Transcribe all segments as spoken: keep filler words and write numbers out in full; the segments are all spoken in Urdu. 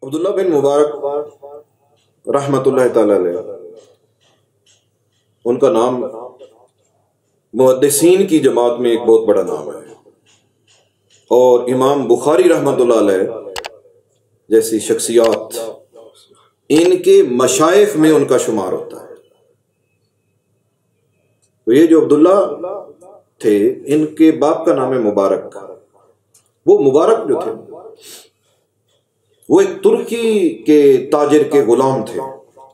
عبداللہ بن مبارک رحمۃ اللہ تعالی علیہ، ان کا نام محدثین کی جماعت میں ایک بہت بڑا نام ہے، اور امام بخاری رحمۃ اللہ علیہ جیسی شخصیات ان کے مشائخ میں ان کا شمار ہوتا ہے۔ تو یہ جو عبداللہ تھے، ان کے باپ کا نام ہے مبارک۔ وہ مبارک جو تھے وہ ایک ترکی کے تاجر کے غلام تھے۔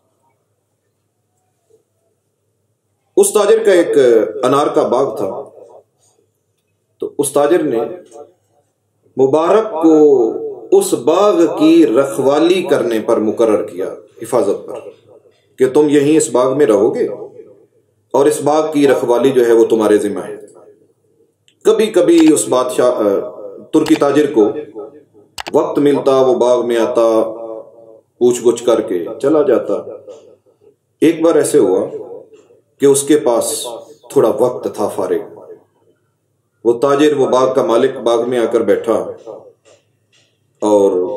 اس تاجر کا ایک انار کا باغ تھا، تو اس تاجر نے مبارک کو اس باغ کی رکھوالی کرنے پر مقرر کیا، حفاظت پر، کہ تم یہیں اس باغ میں رہو گے اور اس باغ کی رکھوالی جو ہے وہ تمہارے ذمہ ہے۔ کبھی کبھی اس بادشاہ ترکی تاجر کو وقت ملتا، وہ باغ میں آتا، پوچھ گچھ کر کے چلا جاتا۔ ایک بار ایسے ہوا کہ اس کے پاس تھوڑا وقت تھا فارغ، وہ تاجر، وہ باغ کا مالک باغ میں آ کر بیٹھا اور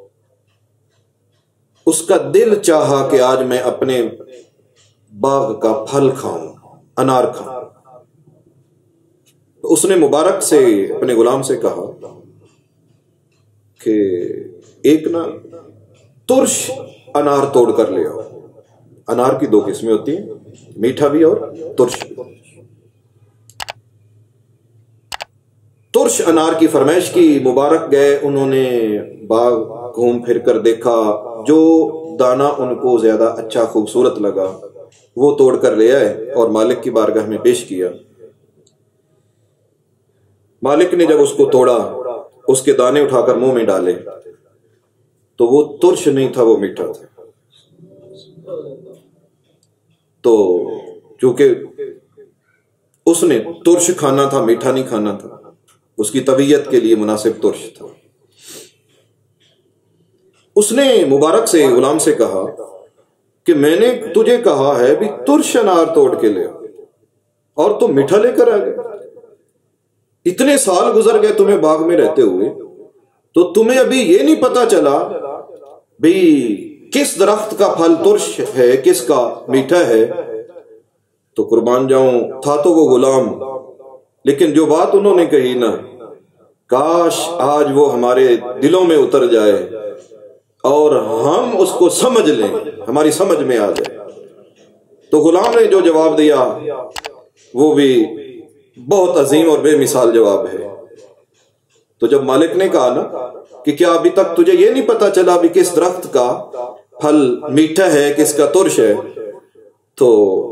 اس کا دل چاہا کہ آج میں اپنے باغ کا پھل کھاؤں، انار کھاؤں۔ اس نے مبارک سے، اپنے غلام سے کہا کہ ایک نا ترش انار توڑ کر لے آؤ۔ انار کی دو قسمیں ہوتی ہیں، میٹھا بھی اور ترش بھی۔ ترش انار کی فرمائش کی، مبارک گئے، انہوں نے باغ گھوم پھر کر دیکھا، جو دانہ ان کو زیادہ اچھا خوبصورت لگا وہ توڑ کر لے آئے اور مالک کی بارگاہ میں پیش کیا۔ مالک نے جب اس کو توڑا، اس کے دانے اٹھا کر منہ میں ڈالے تو وہ ترش نہیں تھا، وہ میٹھا تھا۔ تو چونکہ اس نے ترش کھانا تھا، میٹھا نہیں کھانا تھا، اس کی طبیعت کے لیے مناسب ترش تھا۔ اس نے مبارک سے، غلام سے کہا کہ میں نے تجھے کہا ہے بھی ترش انار توڑ کے لے اور تم میٹھا لے کر آ گئے۔ اتنے سال گزر گئے تمہیں باغ میں رہتے ہوئے، تو تمہیں ابھی یہ نہیں پتا چلا بھی کس درخت کا پھل ترش ہے، کس کا میٹھا ہے۔ تو قربان جاؤں، تھا تو وہ غلام، لیکن جو بات انہوں نے کہی نا، کاش آج وہ ہمارے دلوں میں اتر جائے اور ہم اس کو سمجھ لیں، ہماری سمجھ میں آ جائے۔ تو غلام نے جو جواب دیا وہ بھی بہت عظیم اور بے مثال جواب ہے۔ تو جب مالک نے کہا نا کہ کیا ابھی تک تجھے یہ نہیں پتا چلا بھی کس درخت کا پھل میٹھا ہے، کس کا ترش ہے، تو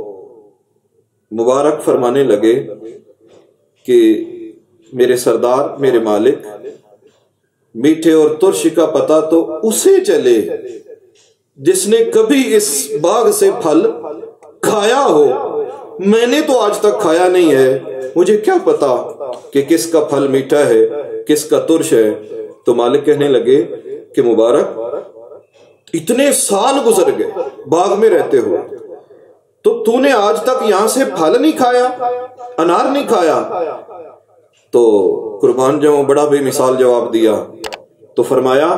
مبارک فرمانے لگے کہ میرے سردار، میرے مالک، میٹھے اور ترش کا پتا تو اسے چلے جس نے کبھی اس باغ سے پھل کھایا ہو، میں نے تو آج تک کھایا نہیں ہے، مجھے کیا پتا کہ کس کا پھل میٹھا ہے، کس کا ترش ہے۔ تو مالک کہنے لگے کہ مبارک، اتنے سال گزر گئے باغ میں رہتے ہوئے، تو تو نے آج تک یہاں سے پھل نہیں کھایا، انار نہیں کھایا؟ تو قربان جاؤں، بڑا بے مثال جواب دیا۔ تو فرمایا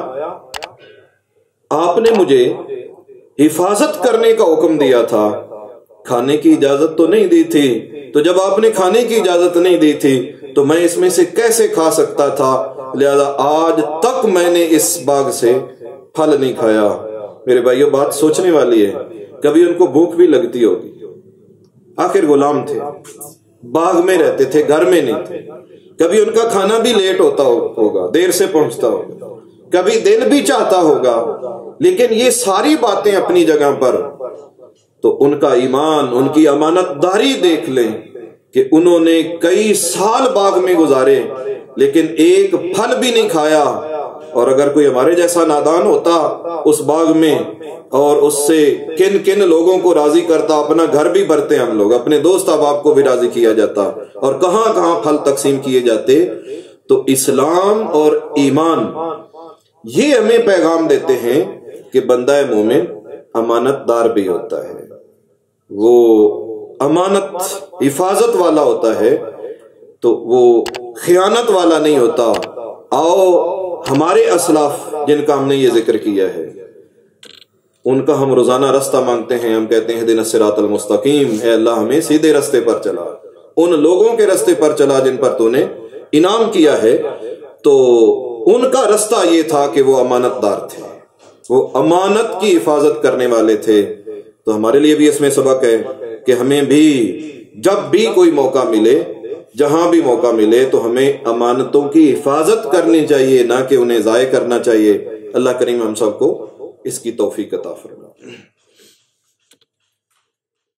آپ نے مجھے حفاظت کرنے کا حکم دیا تھا، کھانے کی اجازت تو نہیں دی تھی، تو جب آپ نے کھانے کی اجازت نہیں دی تھی تو میں اس میں سے کیسے کھا سکتا تھا، لہذا آج تک میں نے اس باغ سے پھل نہیں کھایا۔ میرے بھائیو، بات سوچنے والی ہے، کبھی ان کو بھوک بھی لگتی ہوگی، آخر غلام تھے، باغ میں رہتے تھے، گھر میں نہیں تھے، کبھی ان کا کھانا بھی لیٹ ہوتا ہوگا، دیر سے پہنچتا ہوگا، کبھی دل بھی چاہتا ہوگا، لیکن یہ ساری باتیں اپنی جگہ پر، تو ان کا ایمان، ان کی امانت داری دیکھ لیں کہ انہوں نے کئی سال باغ میں گزارے لیکن ایک پھل بھی نہیں کھایا۔ اور اگر کوئی ہمارے جیسا نادان ہوتا اس باغ میں اور اس سے کن کن لوگوں کو راضی کرتا، اپنا گھر بھی بھرتے ہم لوگ، اپنے دوست احباب کو بھی راضی کیا جاتا اور کہاں کہاں پھل تقسیم کیے جاتے۔ تو اسلام اور ایمان یہ ہمیں پیغام دیتے ہیں کہ بندہ مومن امانت دار بھی ہوتا ہے، وہ امانت حفاظت والا ہوتا ہے، تو وہ خیانت والا نہیں ہوتا۔ آؤ ہمارے اسلاف جن کا ہم نے یہ ذکر کیا ہے ان کا ہم روزانہ رستہ مانگتے ہیں. ہم کہتے ہیں اہدنا الصراط المستقیم، اے اللہ ہمیں سیدھے رستے پر چلا، ان لوگوں کے رستے پر چلا جن پر تو نے انعام کیا ہے. تو ان کا رستہ یہ تھا کہ وہ امانت دار تھے، وہ امانت کی حفاظت کرنے والے تھے. تو ہمارے لیے بھی اس میں سبق ہے کہ ہمیں بھی جب بھی کوئی موقع ملے، جہاں بھی موقع ملے، تو ہمیں امانتوں کی حفاظت کرنی چاہیے، نہ کہ انہیں ضائع کرنا چاہیے. اللہ کریم ہم سب کو اس کی توفیق عطا فرمائے.